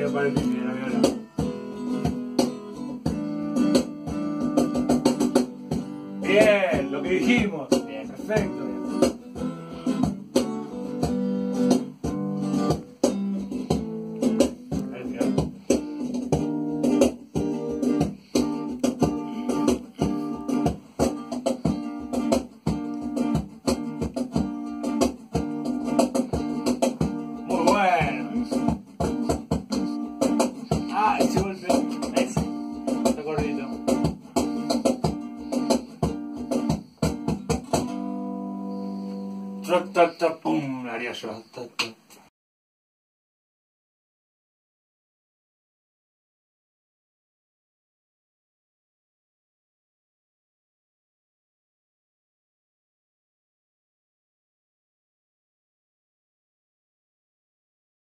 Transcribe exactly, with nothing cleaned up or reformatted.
golpeo para el pipi de la viola. Bien, lo que dijimos. Bien, perfecto. Bien. Muy bueno. Ah, ese golpe. Ese. Está cortito. Tra, ta, ta, pum, haría yo. Ta, ta.